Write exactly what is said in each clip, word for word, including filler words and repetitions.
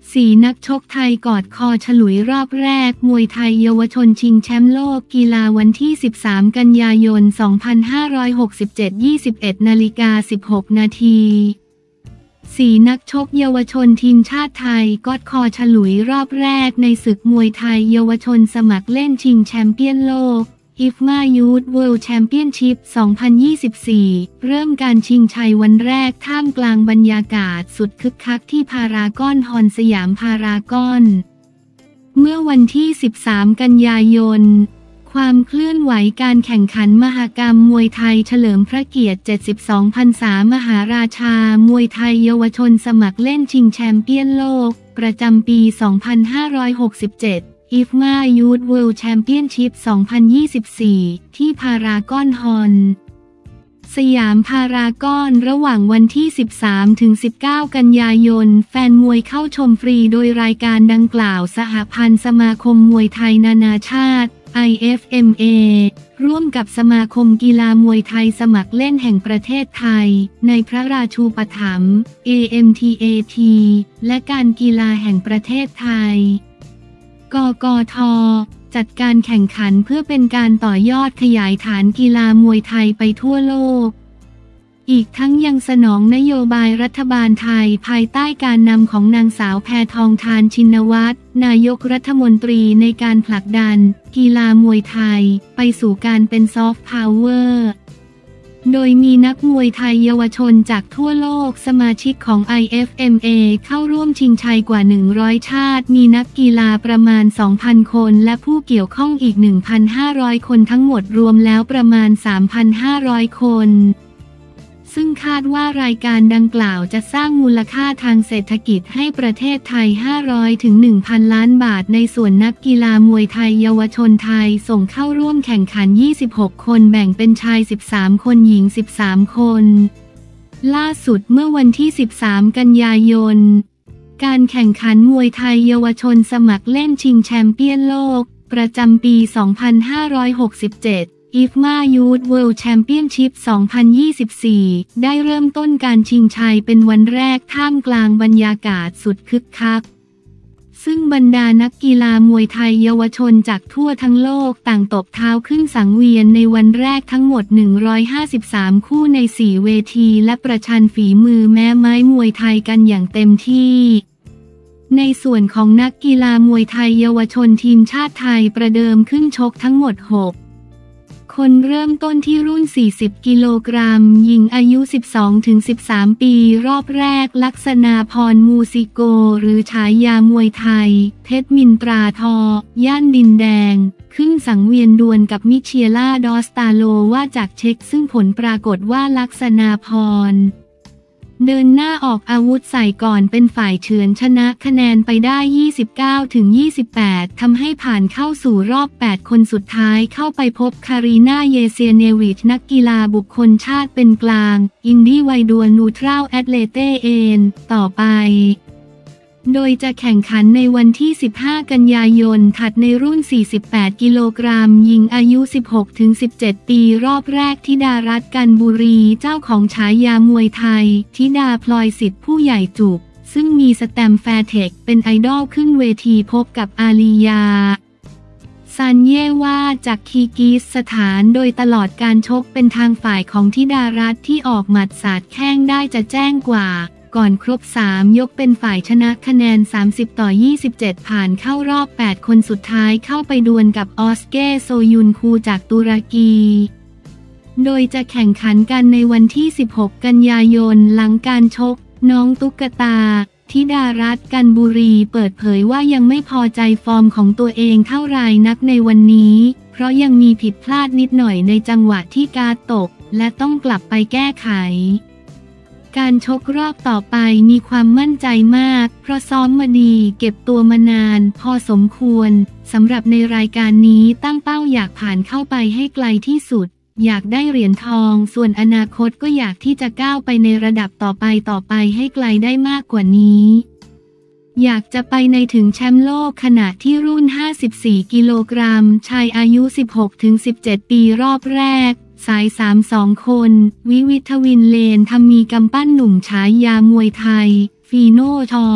สี่นักชกไทยกอดคอฉลุยรอบแรกมวยไทยเยาวชนชิงแชมป์โลกกีฬาวันที่สิบสามกันยายนสองพันห้าร้อยหกสิบเจ็ด ยี่สิบเอ็ดนาฬิกาสิบหกนาทีสี่นักชกเยาวชนทีมชาติไทยกอดคอฉลุยรอบแรกในศึกมวยไทยเยาวชนสมัครเล่นชิงแชมเปี้ยนโลกอิฟมายูทเวิลด์แชมเปี้ยนชิพ สองพันยี่สิบสี่ เริ่มการชิงชัยวันแรกท่ามกลางบรรยากาศสุดคึกคักที่พารากอนฮอลล์สยามพารากอนเมื่อวันที่สิบสามกันยายนความเคลื่อนไหวการแข่งขันมหกรรมมวยไทยเฉลิมพระเกียรติเจ็ดสิบสองพรรษามหาราชามวยไทยเยาวชนสมัครเล่นชิงแชมเปี้ยนโลกประจำปี สองพันห้าร้อยหกสิบเจ็ดอิฟมายูทเวิลด์แชมเปี้ยนชิพ สองพันยี่สิบสี่ ที่พารากอนฮอลล์สยามพารากอนระหว่างวันที่ สิบสามถึงสิบเก้า กันยายนแฟนมวยเข้าชมฟรีโดยรายการดังกล่าวสหพันธ์สมาคมมวยไทยนานาชาติ ไอ เอฟ เอ็ม เอ ร่วมกับสมาคมกีฬามวยไทยสมัครเล่นแห่งประเทศไทยในพระราชูปถัมภ์ เอ เอ็ม ที เอ ที และการกีฬาแห่งประเทศไทยกกท.จัดการแข่งขันเพื่อเป็นการต่อยอดขยายฐานกีฬามวยไทยไปทั่วโลกอีกทั้งยังสนองนโยบายรัฐบาลไทยภายใต้การนำของนางสาวแพทองธารชินวัตรนายกรัฐมนตรีในการผลักดันกีฬามวยไทยไปสู่การเป็นซอฟต์พาวเวอร์โดยมีนักมวยไทยเยาวชนจากทั่วโลกสมาชิกของ ไอ เอฟ เอ็ม เอ เข้าร่วมชิงชัยกว่า หนึ่งร้อย ชาติมีนักกีฬาประมาณ สองพัน คนและผู้เกี่ยวข้องอีก หนึ่งพันห้าร้อย คนทั้งหมดรวมแล้วประมาณ สามพันห้าร้อย คนซึ่งคาดว่ารายการดังกล่าวจะสร้างมูลค่าทางเศรษฐกิจให้ประเทศไทย ห้าร้อยถึงหนึ่งพัน ล้านบาทในส่วนนักกีฬามวยไทยเยาวชนไทยส่งเข้าร่วมแข่งขัน ยี่สิบหก คนแบ่งเป็นชาย สิบสาม คนหญิง สิบสาม คนล่าสุดเมื่อวันที่ สิบสาม กันยายนการแข่งขันมวยไทยเยาวชนสมัครเล่นชิงแชมเปี้ยนโลกประจำปี สองพันห้าร้อยหกสิบเจ็ดอิฟมายูทเวิลด์แชมเปี้ยนชิพ สองพันยี่สิบสี่ ได้เริ่มต้นการชิงชัยเป็นวันแรกท่ามกลางบรรยากาศสุดคึกคักซึ่งบรรดานักกีฬามวยไทยเยาวชนจากทั่วทั้งโลกต่างตบเท้าขึ้นสังเวียนในวันแรกทั้งหมด หนึ่งร้อยห้าสิบสาม คู่ใน สี่ เวทีและประชันฝีมือแม้ไม้มวยไทยกันอย่างเต็มที่ในส่วนของนักกีฬามวยไทยเยาวชนทีมชาติไทยประเดิมขึ้นชกทั้งหมด หกคนเริ่มต้นที่รุ่น สี่สิบ กิโลกรัมหญิงอายุ สิบสองถึงสิบสาม ปีรอบแรกลักษณาพรมูซิโกหรือฉายามวยไทยเพชรมินตราทอย่านดินแดงขึ้นสังเวียนดวลกับมิเชียล่าดอสตาโลว่าจากเช็กซึ่งผลปรากฏว่าลักษณาพรเดินหน้าออกอาวุธใส่ก่อนเป็นฝ่ายเฉือนชนะคะแนนไปได้ ยี่สิบเก้าถึงยี่สิบแปด ทำให้ผ่านเข้าสู่รอบ แปด คนสุดท้ายเข้าไปพบคารีนาเยเซียเนวิชนักกีฬาบุคคลชาติเป็นกลางอินดี้ไวดัวนูทรัลแอตเลเตเอนต่อไปโดยจะแข่งขันในวันที่ สิบห้า กันยายนถัดในรุ่น สี่สิบแปด กิโลกรัมหญิงอายุ สิบหกถึงสิบเจ็ด ปีรอบแรกธิดารัตน์กันบุรีเจ้าของฉายามวยไทยธิดาพลอยสิทธิ์ผู้ใหญ่จุกซึ่งมีสแตมแฟร์เทคเป็นไอดอลขึ้นเวทีพบกับอาลียาซันเย่ว่าจากคีร์กิสถานโดยตลอดการชกเป็นทางฝ่ายของธิดารัตน์ที่ออกหมัดสาดแข้งได้จะแจ้งกว่าก่อนครบสามยกเป็นฝ่ายชนะคะแนนสามสิบต่อยี่สิบเจ็ดผ่านเข้ารอบแปดคนสุดท้ายเข้าไปดวลกับออสเก้โซยุนคูจากตุรกีโดยจะแข่งขันกันในวันที่สิบหกกันยายนหลังการชกน้องตุ๊กตาธิดารัตน์กันบุรีเปิดเผยว่ายังไม่พอใจฟอร์มของตัวเองเท่าไหร่นักในวันนี้เพราะยังมีผิดพลาดนิดหน่อยในจังหวะที่การตกและต้องกลับไปแก้ไขการชกรอบต่อไปมีความมั่นใจมากเพราะซ้อมมาดีเก็บตัวมานานพอสมควรสำหรับในรายการนี้ตั้งเป้าอยากผ่านเข้าไปให้ไกลที่สุดอยากได้เหรียญทองส่วนอนาคตก็อยากที่จะก้าวไปในระดับต่อไปต่อไปให้ไกลได้มากกว่านี้อยากจะไปในถึงแชมป์โลกขณะที่รุ่นห้าสิบสี่กิโลกรัมชายอายุ สิบหกถึงสิบเจ็ด ปีรอบแรกสายสาม สอง คนวิวิทวินเลนทำมีกำปั้นหนุ่มฉายามวยไทยฟีโน่ทอ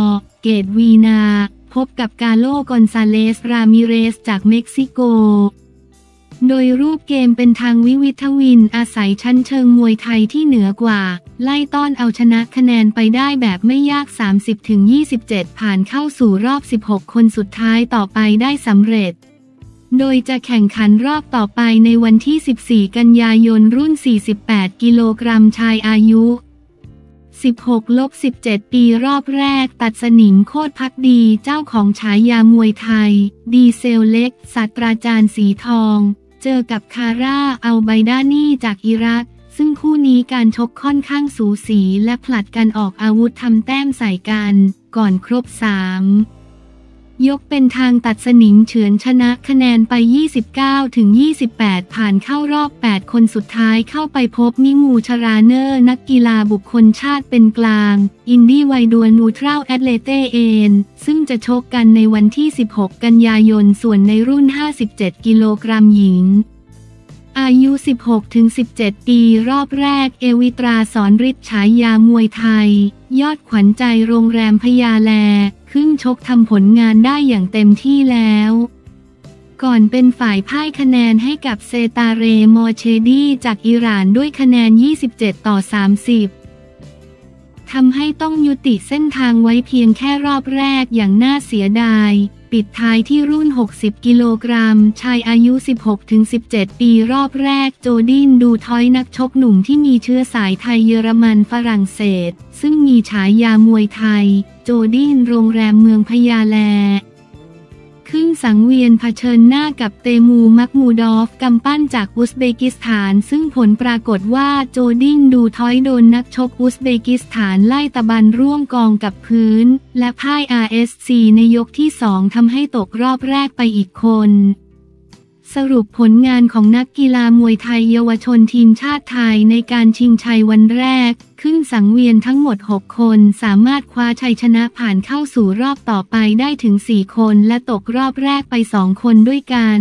เกตวีนาพบกับกาโลกอนซาเลสรามิเรสจากเม็กซิโกโดยรูปเกมเป็นทางวิวิทวินอาศัยชั้นเชิงมวยไทยที่เหนือกว่าไล่ต้อนเอาชนะคะแนนไปได้แบบไม่ยาก สามสิบถึงยี่สิบเจ็ด ผ่านเข้าสู่รอบสิบหกคนสุดท้ายต่อไปได้สำเร็จโดยจะแข่งขันรอบต่อไปในวันที่สิบสี่กันยายนรุ่นสี่สิบแปดกิโลกรัมชายอายุ สิบหก สิบเจ็ด ปีรอบแรกตัดสนิงโคตรพักดีเจ้าของฉายามวยไทยดีเซลเล็กศาสตราจารย์สีทองเจอกับคาร่าอัลไบดานีจากอิรักซึ่งคู่นี้การชกค่อนข้างสูสีและผลัดกันออกอาวุธทำแต้มใส่กันก่อนครบสามยกเป็นทางตัดสนิงเฉือนชนะคะแนนไปยี่สิบเก้าถึงยี่สิบแปดผ่านเข้ารอบแปดคนสุดท้ายเข้าไปพบมิงูชราเนอร์นักกีฬาบุคคลชาติเป็นกลางอินดี้ไวดัวนูทรัลแอตเลเตเอนซึ่งจะชกกันในวันที่สิบหกกันยายนส่วนในรุ่นห้าสิบเจ็ดกิโลกรัมหญิงอายุ สิบหกถึงสิบเจ็ด ปีรอบแรกเอวิตราสอนฤทธิ์ฉายามวยไทยยอดขวัญใจโรงแรมพญาแลขึ้นชกทำผลงานได้อย่างเต็มที่แล้วก่อนเป็นฝ่ายพ่ายคะแนนให้กับเซตาเรมอเชดีจากอิหร่านด้วยคะแนนยี่สิบเจ็ดต่อสามสิบทำให้ต้องยุติเส้นทางไว้เพียงแค่รอบแรกอย่างน่าเสียดายปิดท้ายที่รุ่นหกสิบกิโลกรัมชายอายุ สิบหกถึงสิบเจ็ด ปีรอบแรกโจดินดูทอยนักชกหนุ่มที่มีเชื้อสายไทยเยอรมันฝรั่งเศสซึ่งมีฉายามวยไทยโจดินโรงแรมเมืองพญาแลขึ้นสังเวียนเผชิญหน้ากับเตมูมักมูดอฟกำปั้นจากอุซเบกิสถานซึ่งผลปรากฏว่าโจดินดูทอยโดนนักชกอุซเบกิสถานไล่ตะบันร่วงกองกับพื้นและพ่าย อาร์ เอส ซี ในยกที่สองทำให้ตกรอบแรกไปอีกคนสรุปผลงานของนักกีฬามวยไทยเยาวชนทีมชาติไทยในการชิงชัยวันแรกขึ้นสังเวียนทั้งหมดหกคนสามารถคว้าชัยชนะผ่านเข้าสู่รอบต่อไปได้ถึงสี่คนและตกรอบแรกไปสองคนด้วยกัน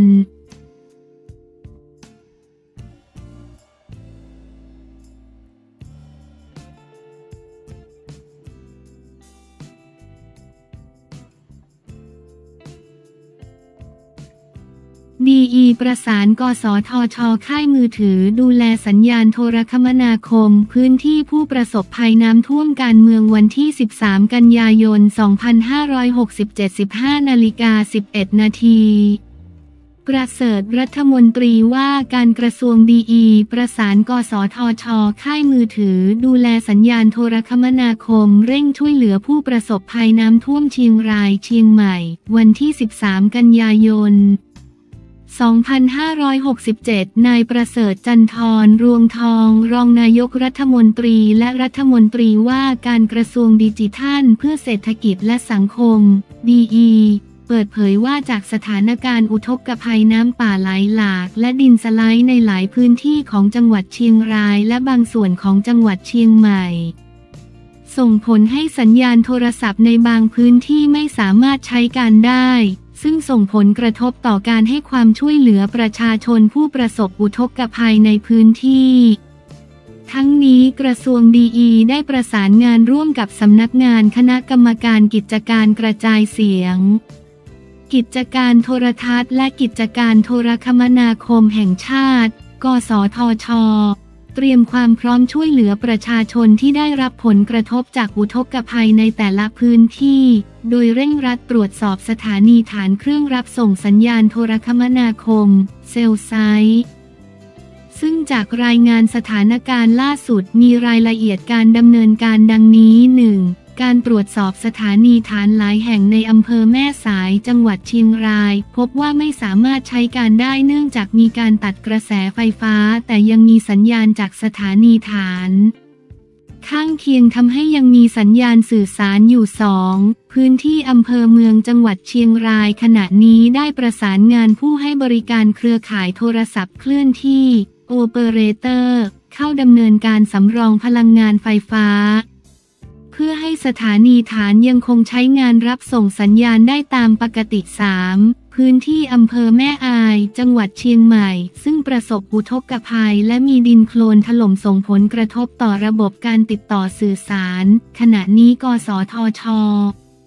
ดี อี ประสานกสทช.ค่ายมือถือดูแลสัญญาณโทรคมนาคมพื้นที่ผู้ประสบภัยน้ำท่วมการเมืองวันที่สิบสามกันยายนสองพันห้าร้อยหกสิบเจ็ด สิบห้านาฬิกาสิบเอ็ดนาทีประเสริฐรัฐมนตรีว่าการกระทรวงดีอีประสานกสทช.ค่ายมือถือดูแลสัญญาณโทรคมนาคมเร่งช่วยเหลือผู้ประสบภัยน้ำท่วมเชียงรายเชียงใหม่วันที่สิบสามกันยายนสองพันห้าร้อยหกสิบเจ็ด นายประเสริฐจันทร์รวงทองรองนายกรัฐมนตรีและรัฐมนตรีว่าการกระทรวงดิจิทัลเพื่อเศรษฐกิจและสังคม ดี อี เปิดเผยว่าจากสถานการณ์อุทกภัยน้ำป่าไหลหลากและดินสไลด์ในหลายพื้นที่ของจังหวัดเชียงรายและบางส่วนของจังหวัดเชียงใหม่ส่งผลให้สัญญาณโทรศัพท์ในบางพื้นที่ไม่สามารถใช้การได้ซึ่งส่งผลกระทบต่อการให้ความช่วยเหลือประชาชนผู้ประสบอุทกภัยในพื้นที่ทั้งนี้กระทรวงดีอีได้ประสานงานร่วมกับสำนักงานคณะกรรมการกิจการกระจายเสียงกิจการโทรทัศน์และกิจการโทรคมนาคมแห่งชาติกสทช.เตรียมความพร้อมช่วยเหลือประชาชนที่ได้รับผลกระทบจากอุทกภัยในแต่ละพื้นที่โดยเร่งรัดตรวจสอบสถานีฐานเครื่องรับส่งสัญญาณโทรคมนาคมเซลไซต์ซึ่งจากรายงานสถานการณ์ล่าสุดมีรายละเอียดการดำเนินการดังนี้ หนึ่ง การตรวจสอบสถานีฐานหลายแห่งในอำเภอแม่สายจังหวัดเชียงรายพบว่าไม่สามารถใช้การได้เนื่องจากมีการตัดกระแสไฟฟ้าแต่ยังมีสัญญาณจากสถานีฐานข้างเคียงทำให้ยังมีสัญญาณสื่อสารอยู่ สอง พื้นที่อำเภอเมืองจังหวัดเชียงรายขณะนี้ได้ประสานงานผู้ให้บริการเครือข่ายโทรศัพท์เคลื่อนที่โอเปอเรเตอร์เข้าดำเนินการสำรองพลังงานไฟฟ้าเพื่อให้สถานีฐานยังคงใช้งานรับส่งสัญญาณได้ตามปกติ สาม พื้นที่อำเภอแม่อายจังหวัดเชียงใหม่ซึ่งประสบอุทกภัยและมีดินโคลนถล่มส่งผลกระทบต่อระบบการติดต่อสื่อสารขณะนี้กสทช.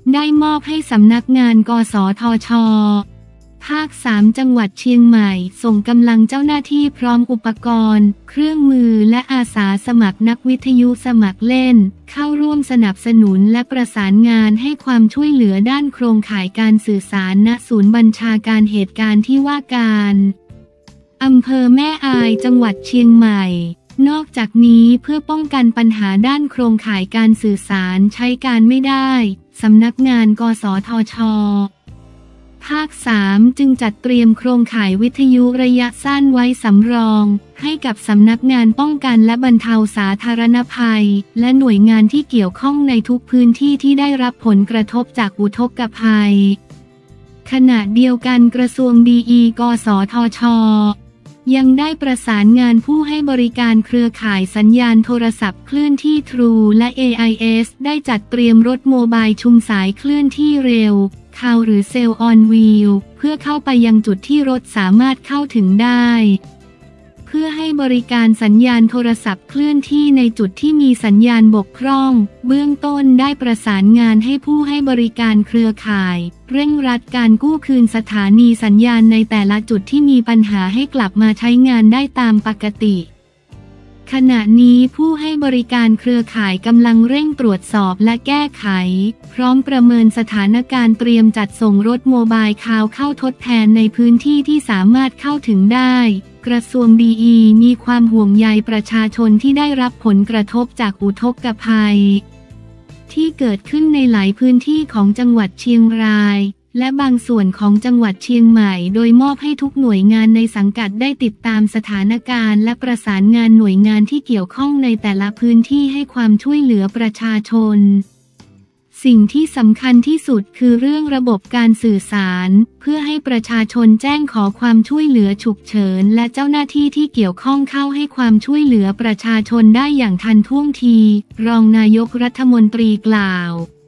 ได้มอบให้สำนักงานกสทช.ภาคสามจังหวัดเชียงใหม่ส่งกำลังเจ้าหน้าที่พร้อมอุปกรณ์เครื่องมือและอาสาสมัครนักวิทยุสมัครเล่นเข้าร่วมสนับสนุนและประสานงานให้ความช่วยเหลือด้านโครงข่ายการสื่อสารณศูนย์บัญชาการเหตุการณ์ที่ว่าการอำเภอแม่อายจังหวัดเชียงใหม่นอกจากนี้เพื่อป้องกันปัญหาด้านโครงข่ายการสื่อสารใช้การไม่ได้สำนักงานกสทช.ภาคสามจึงจัดเตรียมโครงข่ายวิทยุระยะสั้นไว้สำรองให้กับสำนักงานป้องกันและบรรเทาสาธารณภัยและหน่วยงานที่เกี่ยวข้องในทุกพื้นที่ที่ได้รับผลกระทบจากอุทกภัยขณะเดียวกันกระทรวงดีอีกสทช.ยังได้ประสานงานผู้ให้บริการเครือข่ายสัญญาณโทรศัพท์เคลื่อนที่ True และ เอ ไอ เอส ได้จัดเตรียมรถโมบายชุมสายเคลื่อนที่เร็วคาวหรือเซลล์ออนวีลเพื่อเข้าไปยังจุดที่รถสามารถเข้าถึงได้เพื่อให้บริการสัญญาณโทรศัพท์เคลื่อนที่ในจุดที่มีสัญญาณบกพร่องเบื้องต้นได้ประสานงานให้ผู้ให้บริการเครือข่ายเร่งรัดการกู้คืนสถานีสัญญาณในแต่ละจุดที่มีปัญหาให้กลับมาใช้งานได้ตามปกติขณะนี้ผู้ให้บริการเครือข่ายกำลังเร่งตรวจสอบและแก้ไขพร้อมประเมินสถานการณ์เตรียมจัดส่งรถโมบายคาวเข้าทดแทนในพื้นที่ที่สามารถเข้าถึงได้กระทรวงดีอีมีความห่วงใยประชาชนที่ได้รับผลกระทบจากอุทกภัยที่เกิดขึ้นในหลายพื้นที่ของจังหวัดเชียงรายและบางส่วนของจังหวัดเชียงใหม่โดยมอบให้ทุกหน่วยงานในสังกัดได้ติดตามสถานการณ์และประสานงานหน่วยงานที่เกี่ยวข้องในแต่ละพื้นที่ให้ความช่วยเหลือประชาชนสิ่งที่สำคัญที่สุดคือเรื่องระบบการสื่อสารเพื่อให้ประชาชนแจ้งขอความช่วยเหลือฉุกเฉินและเจ้าหน้าที่ที่เกี่ยวข้องเข้าให้ความช่วยเหลือประชาชนได้อย่างทันท่วงทีรองนายกรัฐมนตรีกล่าว